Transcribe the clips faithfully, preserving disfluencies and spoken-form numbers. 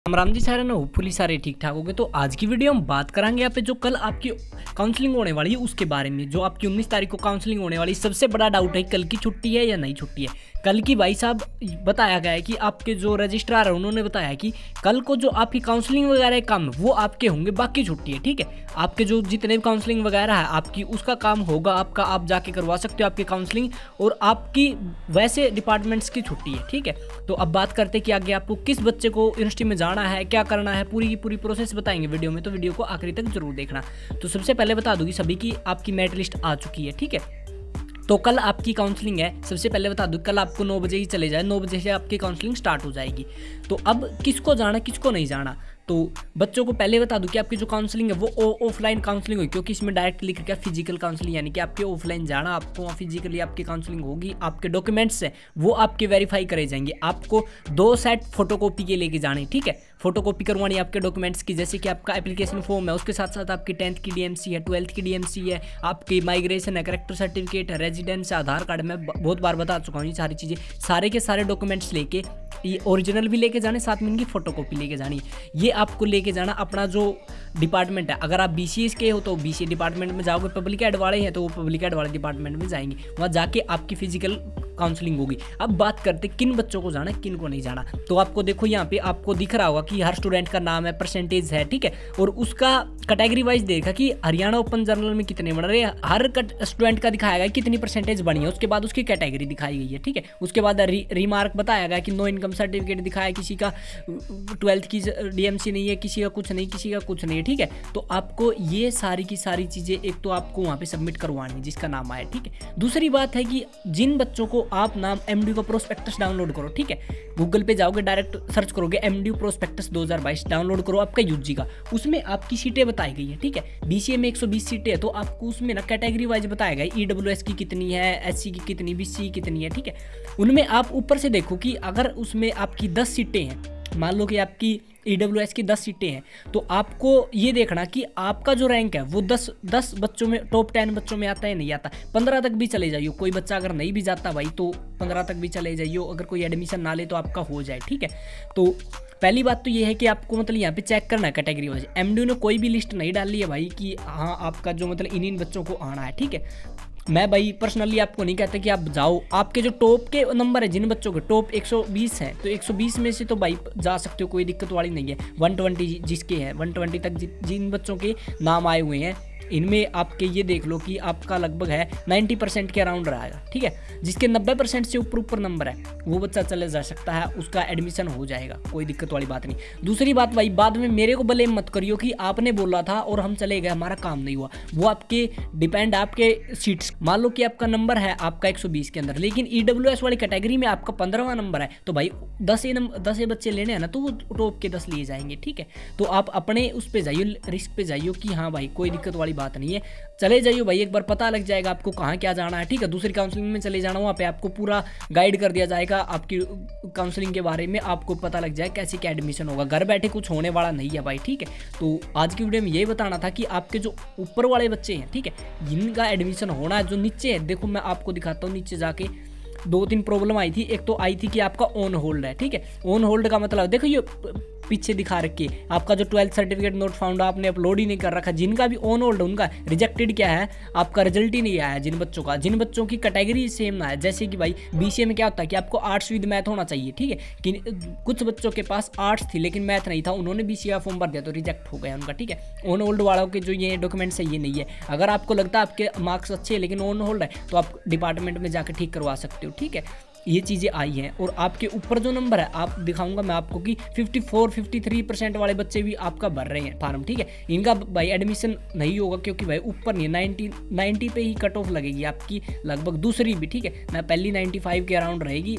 हम राम जी सारे ना होपफुली सारे ठीक ठाक हो गए। तो आज की वीडियो हम बात करेंगे यहाँ पे जो कल आपकी काउंसलिंग होने वाली है उसके बारे में। जो आपकी उन्नीस तारीख को काउंसलिंग होने वाली है, सबसे बड़ा डाउट है कल की छुट्टी है या नहीं छुट्टी है। कल की भाई साहब बताया गया है कि आपके जो रजिस्ट्रार है उन्होंने बताया कि कल को जो आपकी काउंसलिंग वगैरह काम वो आपके होंगे, बाकी छुट्टी है। ठीक है, आपके जो जितने भी काउंसलिंग वगैरह है आपकी उसका काम होगा आपका, आप जाके करवा सकते हो आपकी काउंसलिंग, और आपकी वैसे डिपार्टमेंट्स की छुट्टी है। ठीक है, तो अब बात करते हैं कि आगे आपको किस बच्चे को यूनिवर्सिटी में जाना है, क्या करना है, पूरी की पूरी प्रोसेस बताएंगे वीडियो में, तो वीडियो को आखिरी तक जरूर देखना। तो सबसे पहले बता दूंगी सभी की आपकी मेरिट लिस्ट आ चुकी है। ठीक है, तो कल आपकी काउंसलिंग है। सबसे पहले बता दूं कल आपको नौ बजे ही चले जाए, नौ बजे से आपकी काउंसलिंग स्टार्ट हो जाएगी। तो अब किसको जाना किसको नहीं जाना, तो बच्चों को पहले बता दूं कि आपकी जो काउंसलिंग है वो ऑफलाइन काउंसलिंग होगी, क्योंकि इसमें डायरेक्ट लिख रखा है फिजिकल काउंसलिंग, यानी कि आपके ऑफलाइन जाना, आपको वहाँ फिजिकली आपकी काउंसलिंग होगी। आपके डॉक्यूमेंट्स हैं वो आपके वेरीफाई करे जाएंगे। आपको दो सेट फोटोकॉपी के लेके जाने। ठीक है, फोटोकॉपी करवानी है आपके डॉक्यूमेंट्स की, जैसे कि आपका एप्लीकेशन फॉर्म है, उसके साथ साथ आपकी टेंथ की डीएमसी है, ट्वेल्थ की डीएमसी है, आपकी माइग्रेशन है, करेक्टर सर्टिफिकेट है, रेजिडेंस है, आधार कार्ड। मैं बहुत बार बता चुका हूँ ये सारी चीज़ें। सारे के सारे डॉक्यूमेंट्स लेके, ये ओरिजिनल भी लेके जाने, साथ में इनकी फोटोकॉपी लेके जानी। ये आपको लेके जाना अपना जो डिपार्टमेंट है। अगर आप बीसीए के हो तो बीसीए डिपार्टमेंट में जाओगे, पब्लिक एड वाले हैं तो वो पब्लिक एड वाले डिपार्टमेंट में जाएंगे, वहाँ जाके आपकी फिजिकल काउंसलिंग होगी। अब बात करते किन बच्चों को जाना है किन को नहीं जाना। तो आपको देखो यहाँ पे आपको दिख रहा होगा कि हर स्टूडेंट का नाम है, परसेंटेज है। ठीक है, और उसका कैटेगरी वाइज देखा कि हरियाणा ओपन जनरल में कितने बन रहे हैं, हर स्टूडेंट का दिखाया गया कितनी परसेंटेज बनी है, उसके बाद उसकी कैटेगरी दिखाई गई है। ठीक है, उसके बाद री, रिमार्क बताया गया कि नो इनकम सर्टिफिकेट दिखाया, किसी का ट्वेल्थ की डीएमसी नहीं है, किसी का कुछ नहीं, किसी का कुछ नहीं है। ठीक है, तो आपको ये सारी की सारी चीज़ें एक तो आपको वहाँ पे सबमिट करवानी जिसका नाम आया। ठीक है, दूसरी बात है कि जिन बच्चों को आप नाम एमडी का प्रोस्पेक्टस डाउनलोड करो। ठीक है, गूगल पे जाओगे, डायरेक्ट सर्च करोगे एमडी प्रोस्पेक्टस दो हज़ार बाईस, डाउनलोड करो आपका यूजी का, उसमें आपकी सीटें बताई गई है। ठीक है, बीसीए में एक सौ बीस सीटें है, तो आपको उसमें ना कैटेगरी वाइज बताया गया ईडब्ल्यूएस की कितनी है, एससी की कितनी, बीसी की कितनी है। ठीक है, उनमें आप ऊपर से देखो कि अगर उसमें आपकी दस सीटें हैं, मान लो कि आपकी ईडब्ल्यूएस की दस सीटें हैं, तो आपको ये देखना कि आपका जो रैंक है वो दस दस बच्चों में, टॉप टेन बच्चों में आता है नहीं आता। पंद्रह तक भी चले जाइयो, कोई बच्चा अगर नहीं भी जाता भाई तो पंद्रह तक भी चले जाइयो, अगर कोई एडमिशन ना ले तो आपका हो जाए। ठीक है, तो पहली बात तो ये है कि आपको मतलब यहाँ पे चेक करना है कैटेगरी वाइज। एमडी ने कोई भी लिस्ट नहीं डाली है भाई कि हाँ आपका जो मतलब इन इन बच्चों को आना है। ठीक है, मैं भाई पर्सनली आपको नहीं कहता कि आप जाओ, आपके जो टॉप के नंबर है जिन बच्चों के टॉप एक सौ बीस है, तो एक सौ बीस में से तो भाई जा सकते हो, कोई दिक्कत वाली नहीं है। एक सौ बीस जिसके हैं, एक सौ बीस तक जिन बच्चों के नाम आए हुए हैं, इनमें आपके ये देख लो कि आपका लगभग है नब्बे परसेंट के अराउंड रहेगा। ठीक है, जिसके नब्बे परसेंट से ऊपर ऊपर नंबर है वो बच्चा चले जा सकता है, उसका एडमिशन हो जाएगा, कोई दिक्कत वाली बात नहीं। दूसरी बात भाई, बाद में मेरे को ब्लेम मत करियो कि आपने बोला था और हम चले गए, हमारा काम नहीं हुआ। वो आपके डिपेंड आपके सीट्स, मान लो कि आपका नंबर है आपका एक सौ बीस के अंदर, लेकिन ईडब्ल्यूएस वाली कैटेगरी में आपका पंद्रहवां नंबर है, तो भाई दस ही नंबर दस बच्चे लेने हैं ना, तो वो टॉप के दस लिए जाएंगे। ठीक है, तो आप अपने उस पर जाइए, रिस्क पे जाइए कि हाँ भाई कोई दिक्कत वाली बात नहीं है, चले जाइए भाई, एक बार पता लग जाएगा आपको कहाँ क्या जाना है। ठीक है, दूसरी काउंसलिंग में चले जाना, वहाँ पे आपको पूरा गाइड कर दिया जाएगा आपकी काउंसलिंग के बारे में, आपको पता लग जाए कैसे क्या एडमिशन होगा। घर बैठे कुछ होने वाला नहीं है भाई। ठीक है, तो आज की वीडियो में यही बताना था कि आपके जो ऊपर वाले बच्चे हैं, ठीक है, जिनका एडमिशन होना है, जो नीचे है, देखो मैं आपको दिखाता हूँ नीचे जाके दो तीन प्रॉब्लम आई थी। एक तो आई थी कि आपका ऑन होल्ड है। ठीक है, ऑन होल्ड का मतलब देखो ये पीछे दिखा रखी है, आपका जो ट्वेल्थ सर्टिफिकेट नोट फाउंड आपने अपलोड ही नहीं कर रखा, जिनका भी ऑन होल्ड उनका रिजेक्टेड क्या है, आपका रिजल्ट ही नहीं आया। जिन बच्चों का जिन बच्चों की कैटेगरी सेम ना है, जैसे कि भाई बीसीए में क्या होता है कि आपको आर्ट्स विद मैथ होना चाहिए। ठीक है, कि कुछ बच्चों के पास आर्ट्स थी लेकिन मैथ नहीं था, उन्होंने बीसीए का फॉर्म भर दिया तो रिजेक्ट हो गया उनका। ठीक है, ऑन होल्ड वालों के जो ये डॉक्यूमेंट्स है ये नहीं है। अगर आपको लगता है आपके मार्क्स अच्छे हैं लेकिन ऑन होल्ड है, तो आप डिपार्टमेंट में जाकर ठीक करवा सकते हो। ठीक है, ये चीज़ें आई हैं। और आपके ऊपर जो नंबर है आप दिखाऊंगा मैं आपको कि चौवन तिरेपन परसेंट वाले बच्चे भी आपका भर रहे हैं फार्म। ठीक है, इनका भाई एडमिशन नहीं होगा क्योंकि भाई ऊपर नहीं है, नब्बे नब्बे पे ही कट ऑफ लगेगी आपकी, लगभग दूसरी भी। ठीक है ना, पहली पचानवे के अराउंड रहेगी,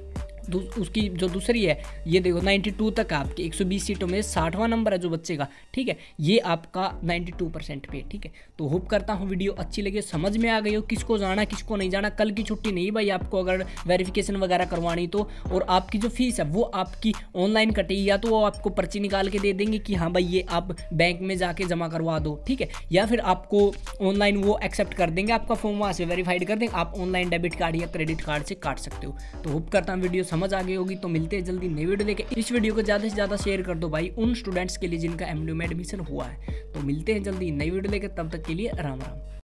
उसकी जो दूसरी है ये देखो बानवे तक आपकी एक सौ बीस सीटों में साठवां नंबर है जो बच्चे का। ठीक है, ये आपका बानवे परसेंट पे। ठीक है, तो होप करता हूँ वीडियो अच्छी लगे, समझ में आ गई हो किसको जाना किसको नहीं जाना। कल की छुट्टी नहीं भाई, आपको अगर वेरिफिकेशन वगैरह करवानी तो, और आपकी जो फीस है वो आपकी ऑनलाइन कटेगी, या तो वो आपको पर्ची निकाल के दे देंगे कि हाँ भाई ये आप बैंक में जाके जमा करवा दो। ठीक है, या फिर आपको ऑनलाइन वो एक्सेप्ट कर देंगे, आपका फॉर्म वहाँ से वेरीफाइड कर देंगे, आप ऑनलाइन डेबिट कार्ड या क्रेडिट कार्ड से काट सकते हो। तो होप करता हूँ वीडियो समझ आ गई होगी। तो मिलते हैं जल्दी नई वीडियो लेके। इस वीडियो को ज़्यादा से ज़्यादा शेयर कर दो भाई उन स्टूडेंट्स के लिए जिनका एमडीयू में एडमिशन हुआ है। तो मिलते हैं जल्दी नई वीडियो लेके, तब तक के लिए राम राम।